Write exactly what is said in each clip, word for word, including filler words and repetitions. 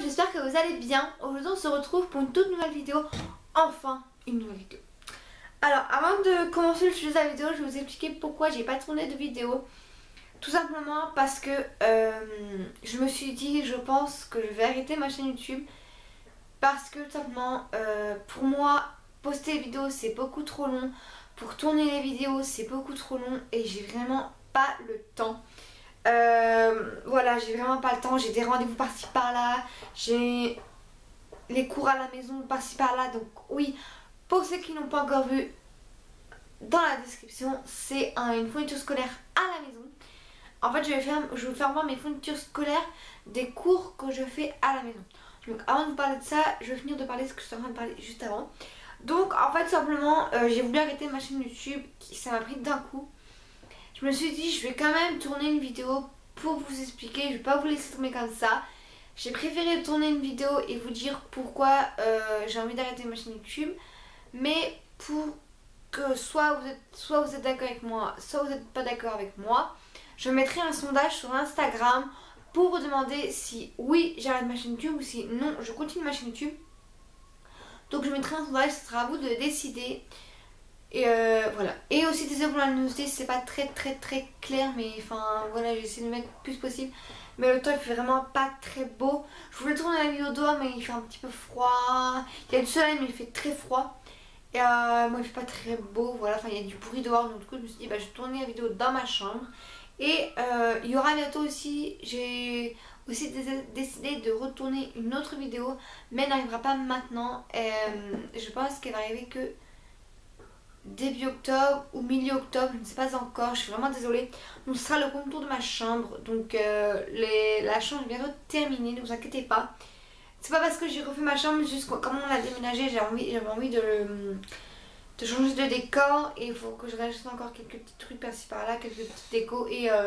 j'espère que vous allez bien. Aujourd'hui on se retrouve pour une toute nouvelle vidéo. Enfin une nouvelle vidéo. Alors avant de commencer le sujet de la vidéo, je vais vous expliquer pourquoi j'ai pas tourné de vidéo. Tout simplement parce que euh, je me suis dit, je pense que je vais arrêter ma chaîne YouTube. Parce que tout simplement euh, pour moi poster les vidéos c'est beaucoup trop long. Pour tourner les vidéos c'est beaucoup trop long et j'ai vraiment pas le temps. Euh, voilà, j'ai vraiment pas le temps, j'ai des rendez-vous par-ci par-là, j'ai les cours à la maison par-ci par-là, donc oui, pour ceux qui n'ont pas encore vu, dans la description, c'est un, une fourniture scolaire à la maison. En fait, je vais faire, je vais faire voir mes fournitures scolaires des cours que je fais à la maison. Donc avant de vous parler de ça, je vais finir de parler de ce que je suis en train de parler juste avant. Donc en fait, simplement, euh, j'ai voulu arrêter ma chaîne YouTube, qui ça m'a pris d'un coup. Je me suis dit je vais quand même tourner une vidéo pour vous expliquer, je vais pas vous laisser tomber comme ça. J'ai préféré tourner une vidéo et vous dire pourquoi euh, j'ai envie d'arrêter ma chaîne YouTube. Mais pour que soit vous êtes, soit vous êtes d'accord avec moi, soit vous n'êtes pas d'accord avec moi, je mettrai un sondage sur Instagram pour vous demander si oui j'arrête ma chaîne YouTube ou si non je continue ma chaîne YouTube. Donc je mettrai un sondage, ce sera à vous de décider. Et euh, voilà. Et aussi désolé pour la luminosité, c'est pas très très très clair, mais enfin voilà, j'essaie de mettre le plus possible. Mais le temps il fait vraiment pas très beau. Je voulais tourner la vidéo dehors, mais il fait un petit peu froid. Il y a du soleil, mais il fait très froid. Et euh, moi il fait pas très beau, voilà, enfin il y a du bruit dehors. Donc du coup je me suis dit bah je vais tourner la vidéo dans ma chambre. Et euh, il y aura bientôt aussi, j'ai aussi décidé de retourner une autre vidéo, mais elle n'arrivera pas maintenant. Et, euh, je pense qu'elle va arriver que début octobre ou milieu octobre, je ne sais pas encore, je suis vraiment désolée. Donc ce sera le contour de ma chambre, donc euh, les, la chambre est bientôt terminée, ne vous inquiétez pas. C'est pas parce que j'ai refait ma chambre, juste comme on l'a déménagé, j'avais envie, j'avais envie de, de changer de décor. Et il faut que je rajoute encore quelques petits trucs par-ci par-là, quelques petites décos et euh,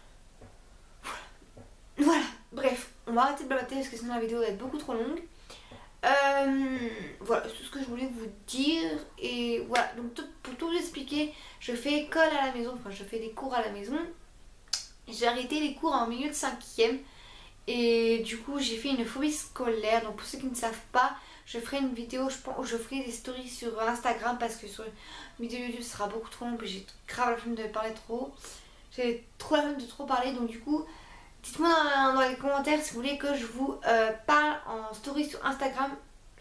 voilà. Bref, on va arrêter de blablater parce que sinon la vidéo va être beaucoup trop longue. Euh, voilà, c'est tout ce que je voulais vous dire. Et voilà, donc tout, pour tout vous expliquer, je fais école à la maison, enfin je fais des cours à la maison. J'ai arrêté les cours en milieu de cinquième. Et du coup j'ai fait une phobie scolaire. Donc pour ceux qui ne savent pas, je ferai une vidéo, je pense, je ferai des stories sur Instagram. Parce que sur une vidéo YouTube ce sera beaucoup trop long. Puis j'ai grave la flemme de parler trop. J'ai trop la flemme de trop parler. Donc du coup dites-moi dans, dans les commentaires si vous voulez que je vous euh, parle en story sur Instagram.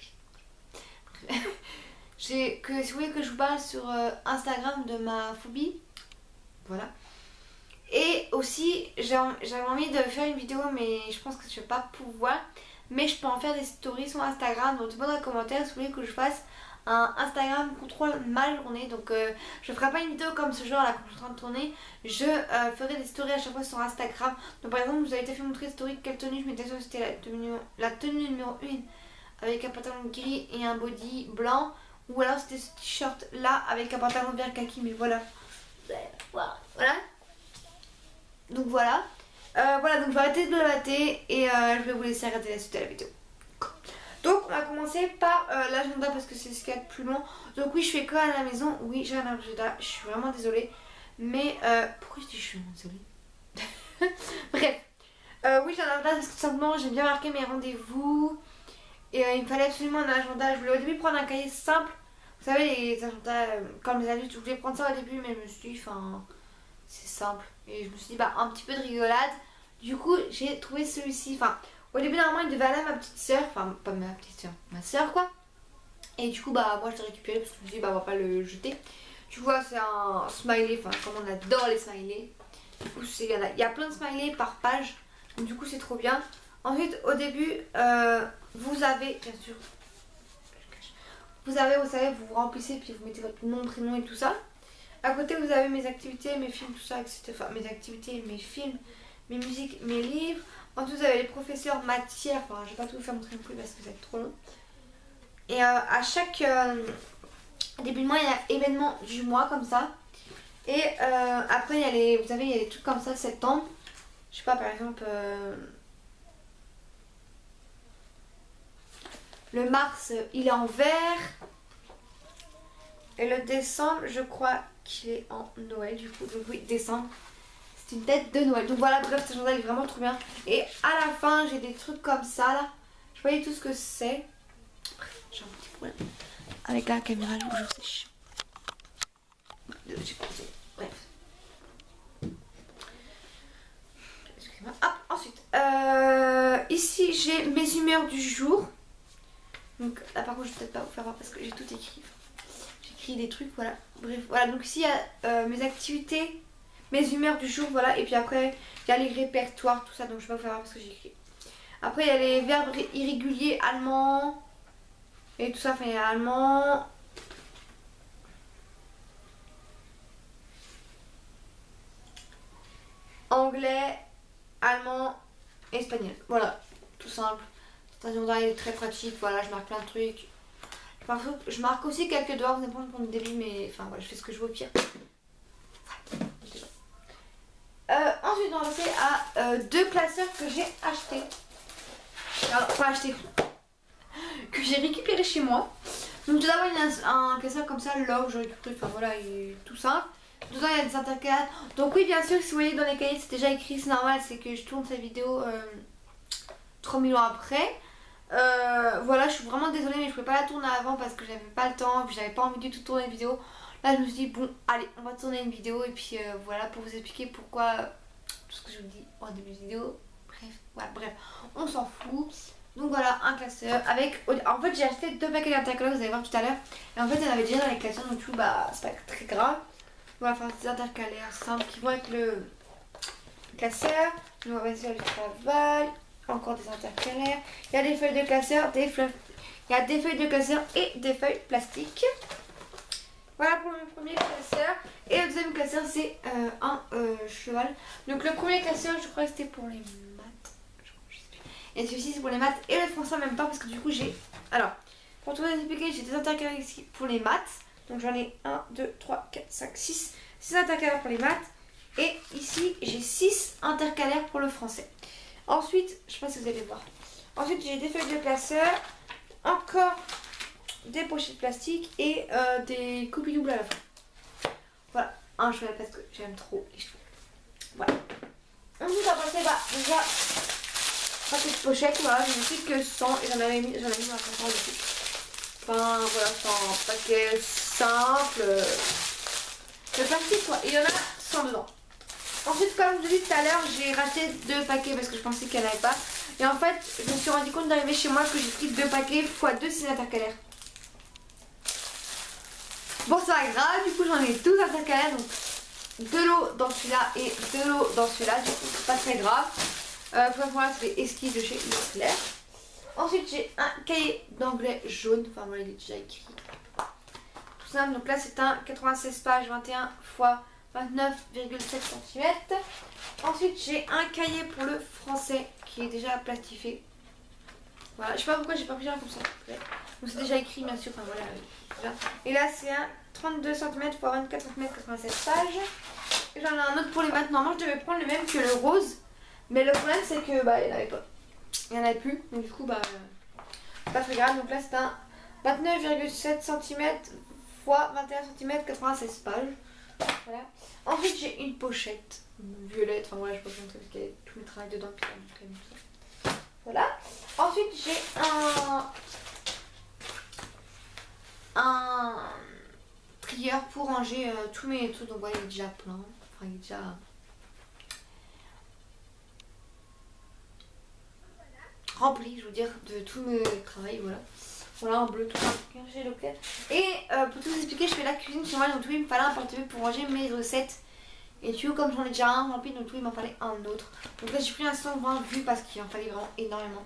J'ai que si vous voulez que je vous parle sur euh, Instagram de ma phobie. Voilà. Et aussi j'avais envie de faire une vidéo, mais je pense que je vais pas pouvoir. Mais je peux en faire des stories sur Instagram. Donc dites-moi dans les commentaires si vous voulez que je fasse un Instagram contrôle ma journée. Donc euh, je ferai pas une vidéo comme ce genre là que je suis en train de tourner. Je euh, ferai des stories à chaque fois sur Instagram. Donc par exemple vous avez été fait montrer story quelle tenue je mettais sur, c'était la tenue, la tenue numéro un avec un pantalon gris et un body blanc. Ou alors c'était ce t-shirt là avec un pantalon vert kaki. Mais voilà. Voilà. Donc voilà. Euh, voilà, donc je vais arrêter de blater et euh, je vais vous laisser arrêter la suite de la vidéo. Donc on va commencer par euh, l'agenda parce que c'est ce qu'il y a de plus long. Donc oui, je fais quoi à la maison? Oui, j'ai un agenda, je suis vraiment désolée. Mais euh, pourquoi je dis je suis vraiment désolée? Bref, euh, oui j'ai un agenda parce que tout simplement j'ai bien marqué mes rendez-vous. Et euh, il me fallait absolument un agenda. Je voulais au début prendre un cahier simple. Vous savez les agendas euh, comme les adultes, je voulais prendre ça au début mais je me suis dit enfin c'est simple. Et je me suis dit bah un petit peu de rigolade. Du coup j'ai trouvé celui-ci, enfin au début normalement il devait aller à ma petite soeur, enfin pas ma petite soeur, ma soeur quoi. Et du coup bah moi je l'ai récupéré parce que je me suis dit bah on va pas le jeter. Tu vois c'est un smiley, enfin comme on adore les smileys. Du coup il y, a, il y a plein de smileys par page, donc du coup c'est trop bien. Ensuite au début euh, vous avez bien sûr, vous avez vous savez vous, vous remplissez puis vous mettez votre nom, prénom et tout ça. À côté vous avez mes activités, mes films, tout ça, et cetera. Enfin mes activités, mes films, mes musiques, mes livres. Ensuite vous avez les professeurs matières, enfin je vais pas tout vous faire montrer non plus parce que ça va être trop long. Et euh, à chaque euh, début de mois il y a événement du mois comme ça. Et euh, après il y a les, vous savez il y a des trucs comme ça, septembre. Je sais pas par exemple euh, le mars il est en vert. Et le décembre je crois qu'il est en Noël du coup. Donc oui décembre. C'est une tête de Noël. Donc voilà, bref, ce agenda est vraiment trop bien. Et à la fin, j'ai des trucs comme ça là. Je vois pas du tout ce que c'est. J'ai un petit problème avec la caméra, je vous c'est chiant. J'ai pensé. Bref. Excusez-moi. Hop, ensuite. Euh, ici j'ai mes humeurs du jour. Donc là par contre je vais peut-être pas vous faire voir parce que j'ai tout écrit. J'ai écrit des trucs, voilà. Bref, voilà. Donc ici il y a euh, mes activités, mes humeurs du jour, voilà. Et puis après il y a les répertoires, tout ça. Donc je vais pas vous faire voir parce que j'ai écrit. Après il y a les verbes irréguliers allemands. Et tout ça, enfin il y a allemand. Anglais, allemand, espagnol. Voilà, tout simple. Station d'arrêt est très pratique, voilà, je marque plein de trucs. Je marque, je marque aussi quelques devoirs, vous n'avez pas pour le début, mais enfin voilà, je fais ce que je veux au pire. Euh, ensuite, on va passer à euh, deux classeurs que j'ai achetés. Alors, pas acheté, que j'ai récupéré chez moi. Donc tout d'abord il y a un, un classeur comme ça, log, j'ai récupéré, enfin voilà, il est tout simple. Dedans il y a des intercalaires. Donc oui bien sûr si vous voyez dans les cahiers c'est déjà écrit, c'est normal, c'est que je tourne cette vidéo euh, trois mille ans après. Euh, voilà, je suis vraiment désolée mais je pouvais pas la tourner avant parce que j'avais pas le temps, puis j'avais pas envie du tout de tourner une vidéo. Là je me suis dit bon allez on va tourner une vidéo et puis euh, voilà pour vous expliquer pourquoi euh, tout ce que je vous dis en début de vidéo. Bref, voilà, bref, on s'en fout. Donc voilà un classeur avec, en fait j'ai acheté deux paquets d'intercalaires, vous allez voir tout à l'heure. Et en fait il y en avait déjà dans les classeurs donc du coup bah c'est pas très grave. Voilà, enfin des intercalaires simples qui vont avec le classeur. On va passer sur le travail. Encore des intercalaires. Il y a des feuilles de classeur, des feuilles. Il y a des feuilles de classeur et des feuilles plastiques. Voilà pour le premier classeur. Et le deuxième classeur c'est euh, un euh, cheval. Donc le premier classeur je crois que c'était pour les maths. Je sais plus. Et celui-ci c'est pour les maths et le français en même temps parce que du coup j'ai... Alors, pour tout vous expliquer, j'ai des intercalaires ici pour les maths. Donc j'en ai un, deux, trois, quatre, cinq, six. six intercalaires pour les maths. Et ici j'ai six intercalaires pour le français. Ensuite, je sais pas si vous allez voir. Ensuite j'ai des feuilles de classeur. Encore des pochettes plastiques et euh, des copies doubles à la fin. Voilà, un cheval parce que j'aime trop les chevaux. Voilà. Ensuite on va passer bah, déjà à cette pochette. Voilà, je n'ai plus que cent et j'en avais mis, j'en avais mis dans la contenance dessus. Enfin voilà, c'est un paquet simple. Le plastique quoi. Et il y en a cent dedans. Ensuite comme je vous ai dit tout à l'heure, j'ai racheté deux paquets parce que je pensais qu'il n'y en avait pas. Et en fait, je me suis rendu compte d'arriver chez moi que j'ai pris deux paquets fois deux six intercalaires. Bon c'est pas grave, du coup j'en ai douze intercalaires. Donc de l'eau dans celui-là et de l'eau dans celui-là. Du coup c'est pas très grave. Euh, pour moi c'est les esquisses de chez Leclerc. Ensuite j'ai un cahier d'anglais jaune, enfin voilà il est déjà écrit. Tout simple, donc là c'est un quatre-vingt-seize pages, vingt et un fois vingt-neuf virgule sept centimètres. Ensuite j'ai un cahier pour le français qui est déjà plastifié. Voilà, je sais pas pourquoi j'ai pas pris un comme ça. Donc c'est déjà écrit bien sûr, enfin voilà. Et là c'est un trente-deux centimètres fois vingt-quatre centimètres, quatre-vingt-seize pages. Et j'en ai un autre pour les maths. Normalement je devais prendre le même que le rose. Mais le problème c'est que bah il n'y en avait pas. Il n'y en avait plus. Donc du coup bah euh, pas très grave. Donc là c'est un vingt-neuf virgule sept centimètres fois vingt et un centimètres, quatre-vingt-seize pages. Voilà. Ensuite j'ai une pochette violette. Enfin voilà, je peux vous montrer parce qu'il y a tout le travail dedans. Puis ça. Voilà. Ensuite j'ai un un trieur pour ranger euh, tous mes trucs. Donc voilà, il est déjà plein. Enfin il est déjà rempli, je veux dire, de tout mes travail. Voilà. Voilà, en bleu, tout ça, j'ai le clair. Et euh, pour tout vous expliquer, je fais la cuisine chez moi, donc oui, il me fallait un porte-bébé pour ranger mes recettes. Et tu vois, comme j'en ai déjà un rempli, donc oui, il m'en fallait un autre. Donc là, j'ai pris un cent vingt vues parce qu'il en fallait vraiment énormément.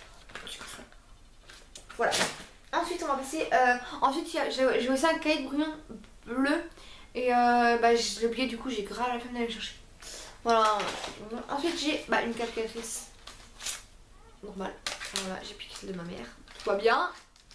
Voilà. Ensuite, on va passer. Euh, ensuite, j'ai aussi un cahier de brouillon bleu. Et euh, bah, je l'ai oublié, du coup, j'ai grave la flemme d'aller le chercher. Voilà. Ensuite, j'ai bah, une calculatrice normale. Voilà, j'ai piqué celle de ma mère. Tout va bien.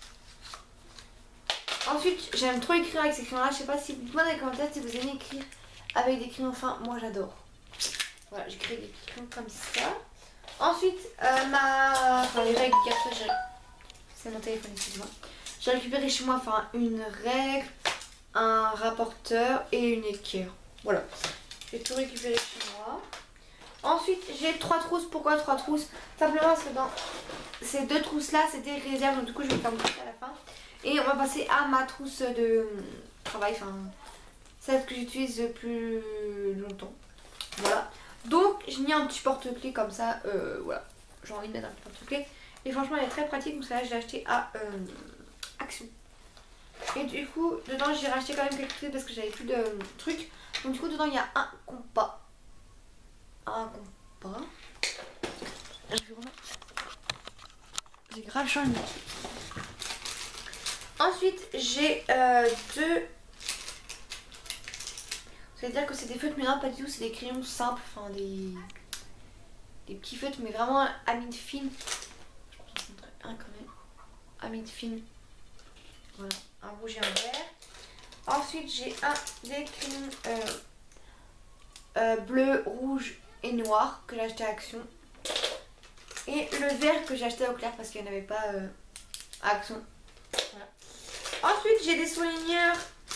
Ensuite, j'aime trop écrire avec ces crayons-là. Je sais pas si vous dites-moi dans les commentaires si vous aimez écrire avec des crayons fins. Moi, j'adore. Voilà, j'écris avec des crayons comme ça. Ensuite, euh, ma... Enfin, les règles j'ai... C'est mon téléphone, excuse-moi. J'ai récupéré chez moi enfin, une règle, un rapporteur et une équerre. Voilà. J'ai tout récupéré chez moi. Ensuite, j'ai trois trousses. Pourquoi trois trousses? Simplement parce que dans ces deux trousses là c'était réserve, donc du coup je vais faire mon truc à la fin. Et on va passer à ma trousse de travail, enfin celle que j'utilise le plus longtemps. Voilà. Donc j'ai mis un petit porte-clés comme ça, euh, voilà. J'ai envie de mettre un petit porte-clés. Et franchement elle est très pratique, donc celle-là je l'ai acheté à euh, Action. Et du coup dedans j'ai racheté quand même quelques clés parce que j'avais plus de euh, trucs. Donc du coup dedans il y a un compas. Un compas. Je vais remettre. J'ai grave changé. Ensuite j'ai euh, deux. Vous allez dire que c'est des feutres, mais non pas du tout, c'est des crayons simples, enfin des, des petits feutres, mais vraiment à mine fine. Je peux vous montrer un quand même. À mine fine. Voilà, un rouge et un vert. Ensuite j'ai un des crayons euh, euh, bleu, rouge et noir que j'ai acheté à Action. Et le vert que j'ai acheté à Auclair parce qu'il n'y en avait pas euh, à Action. Voilà. Ensuite j'ai des surligneurs.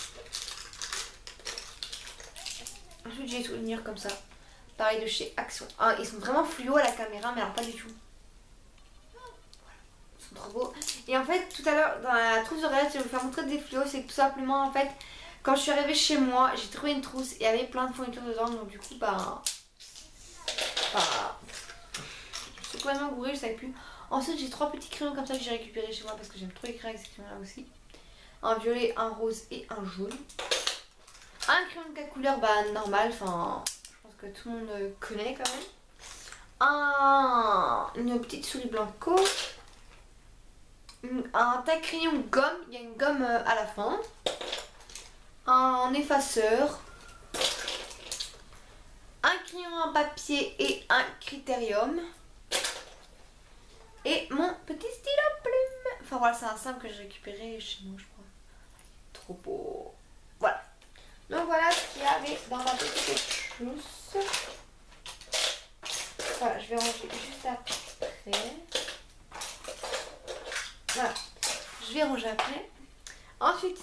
Ensuite j'ai des surligneurs comme ça. Pareil de chez Action. Ah, ils sont vraiment fluo à la caméra, mais alors pas du tout. Voilà. Ils sont trop beaux. Et en fait tout à l'heure dans la trousse de réel, je vais vous faire montrer des fluos. C'est que tout simplement en fait quand je suis arrivée chez moi, j'ai trouvé une trousse et il y avait plein de fournitures dedans. Donc du coup bah... bah je suis complètement gourée, je savais plus. Ensuite j'ai trois petits crayons comme ça que j'ai récupéré chez moi parce que j'aime trop écrire avec ces crayons là aussi. Un violet, un rose et un jaune. Un crayon de quatre couleurs, bah normal, enfin je pense que tout le monde connaît quand même. Un, une petite souris blanco. Un taille crayon gomme, il y a une gomme à la fin. Un effaceur. Un crayon en papier et un critérium. Et mon petit stylo plume. Enfin voilà, c'est un simple que j'ai récupéré chez moi je crois. Trop beau. Voilà. Donc voilà ce qu'il y avait dans ma petite trousse. Voilà, je vais ranger juste après. Voilà, je vais ranger après. Ensuite,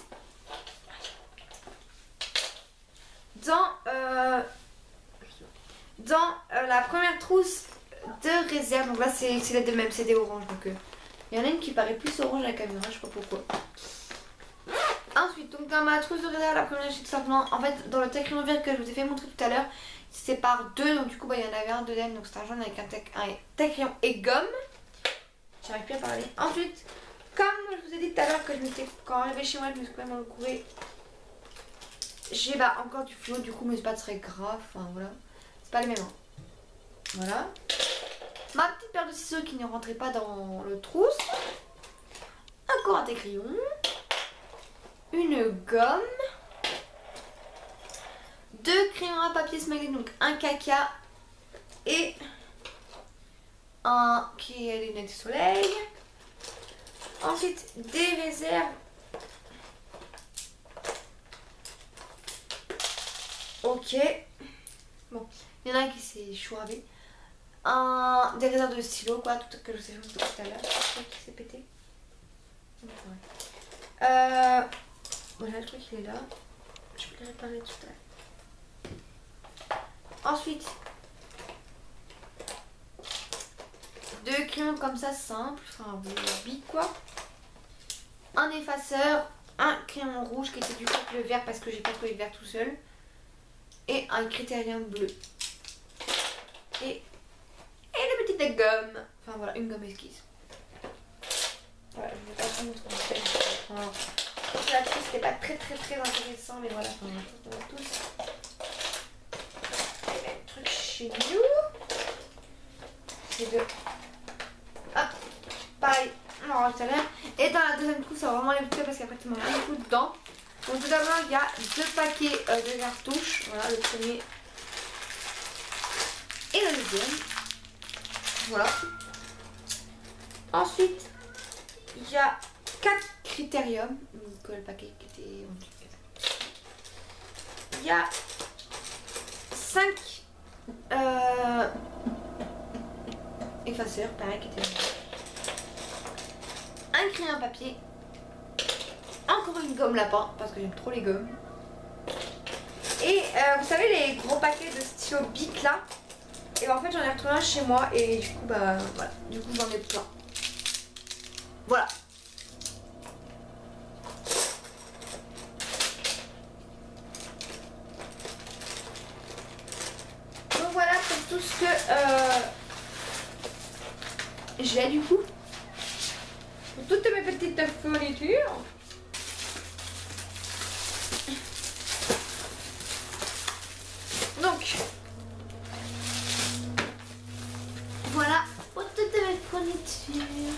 dans, euh, dans euh, la première trousse de réserve, donc là c'est la de même, c'est des oranges. Donc euh, il y en a une qui paraît plus orange à la caméra, je sais pas pourquoi. Ensuite, donc dans ma trousse de réserve, la première j'ai tout simplement, en fait dans le crayon vert que je vous ai fait montrer tout à l'heure, c'est par deux, donc du coup bah, il y en avait un deuxième, donc c'est un jaune avec un crayon et gomme. J'arrive plus à parler. Ensuite, comme je vous ai dit tout à l'heure que je m'étais, quand arrivé chez moi, je me suis quand même recouvée. J'ai bah encore du fluo du coup, mais c'est pas très grave, enfin voilà, c'est pas les mêmes. Hein. Voilà. Ma petite paire de ciseaux qui ne rentrait pas dans le trousse. Encore un crayon. Une gomme, deux crayons à papier smiley, donc un caca et un qui est lunettes de soleil. Ensuite des réserves. Ok. Bon, il y en a un qui s'est chouravé. Un des réserves de stylo quoi, tout que je vous ai fait tout à l'heure. Qui s'est pété. Euh. Voilà, le truc il est là. Je vais le réparer tout à l'heure. Ensuite, deux crayons comme ça simples, enfin bic quoi. Un effaceur, un crayon rouge qui était du coup le vert parce que j'ai pas trouvé le vert tout seul. Et un critérium bleu. Et, et le petit de gomme. Enfin voilà, une gomme esquisse. Voilà, je vais pas vous montrer. Enfin, la trousse c'était pas très très très intéressant, mais voilà, enfin, on a tous les mêmes trucs chez nous. C'est deux. Hop, pareil, on en tout à l'heure. Et dans la deuxième trousse, ça va vraiment les petits parce qu'après tu m'en as beaucoup dedans. Donc tout d'abord, il y a deux paquets euh, de cartouches. Voilà, le premier et le deuxième. Voilà. Ensuite, il y a quatre critériums. Donc le paquet qui était... Il y a cinq euh, effaceurs, pareil, qui étaient... Un crayon à papier. Encore une gomme lapin, parce que j'aime trop les gommes. Et euh, vous savez les gros paquets de stylos Bic là. Et ben, en fait j'en ai retrouvé un chez moi et du coup bah voilà, du coup j'en ai plein. Voilà. Donc voilà pour tout ce que euh, j'ai du coup. Pour toutes mes petites fournitures. Donc, voilà pour toutes mes fournitures.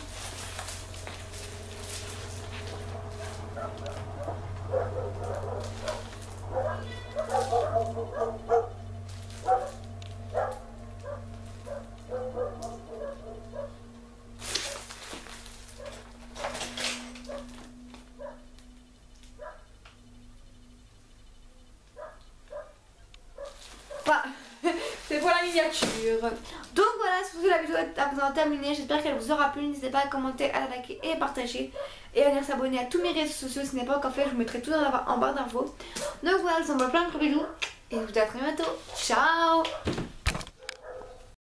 Voilà, c'est pour la miniature. Donc voilà, c'est pour ça que la vidéo est à présent terminée. J'espère qu'elle vous aura plu. N'hésitez pas à commenter, à la liker et à partager. Et à venir s'abonner à tous mes réseaux sociaux. Si ce n'est pas encore fait, je vous mettrai tout dans la, en barre d'infos. Donc voilà, je vous envoie plein de gros bisous. Et je vous dis à très bientôt. Ciao!